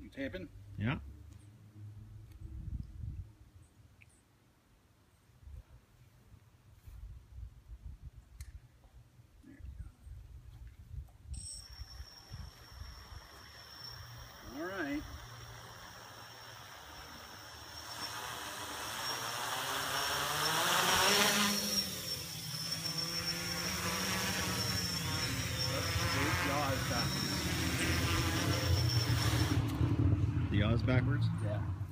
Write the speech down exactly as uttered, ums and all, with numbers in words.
You tapping? Yeah. All right. The Oz backwards? Yeah.